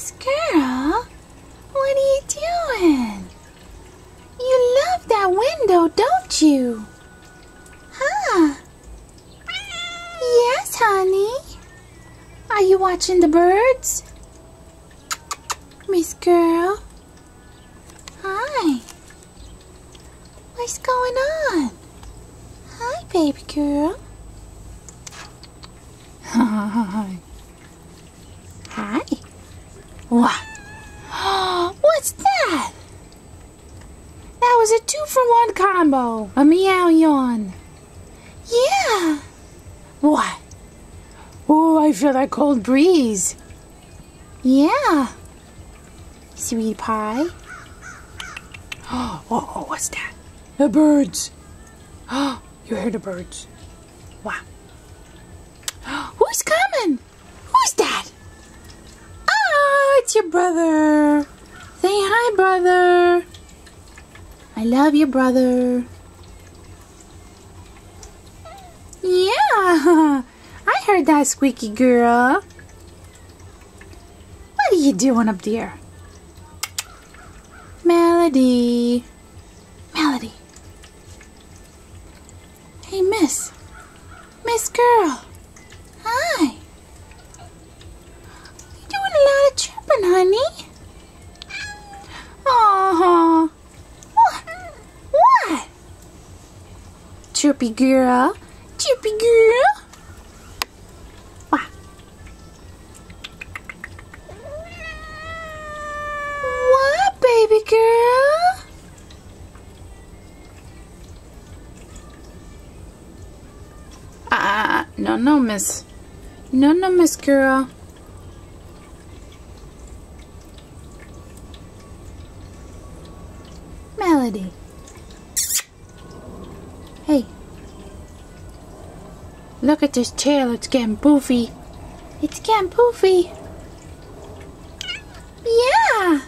Miss Girl, what are you doing? You love that window, don't you? Huh? Yes, honey. Are you watching the birds? Miss Girl? Hi. What's going on? Hi, baby girl. Hi. Hi. What? What's that? That was a 2-for-1 combo. A meow yawn. Yeah. What? Oh, I feel that cold breeze. Yeah. Sweet pie. Oh, what's that? The birds. Oh, you heard the birds. Wow. Who's coming? Who's that? Oh, it's your brother. Say hi, brother. I love you, brother. Yeah, I heard that, squeaky girl. What are you doing up there? Melody. Melody. Hey, Miss Girl. Hi. You're doing a lot of chirping, honey. Aw. What? Chirpy girl. Chirpy girl. What? What, baby girl? No, miss. No, Miss Girl. Melody. Hey. Look at this tail. It's getting poofy. It's getting poofy. Yeah.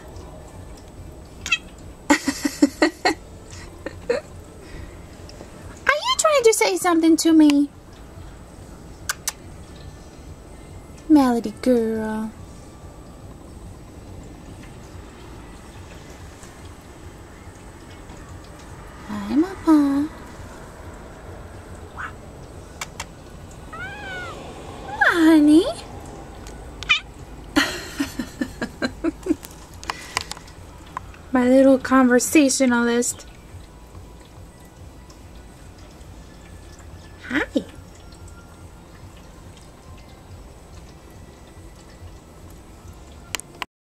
Are you trying to say something to me? Melody girl. Hi, Mama. Wow. Honey. My little conversationalist.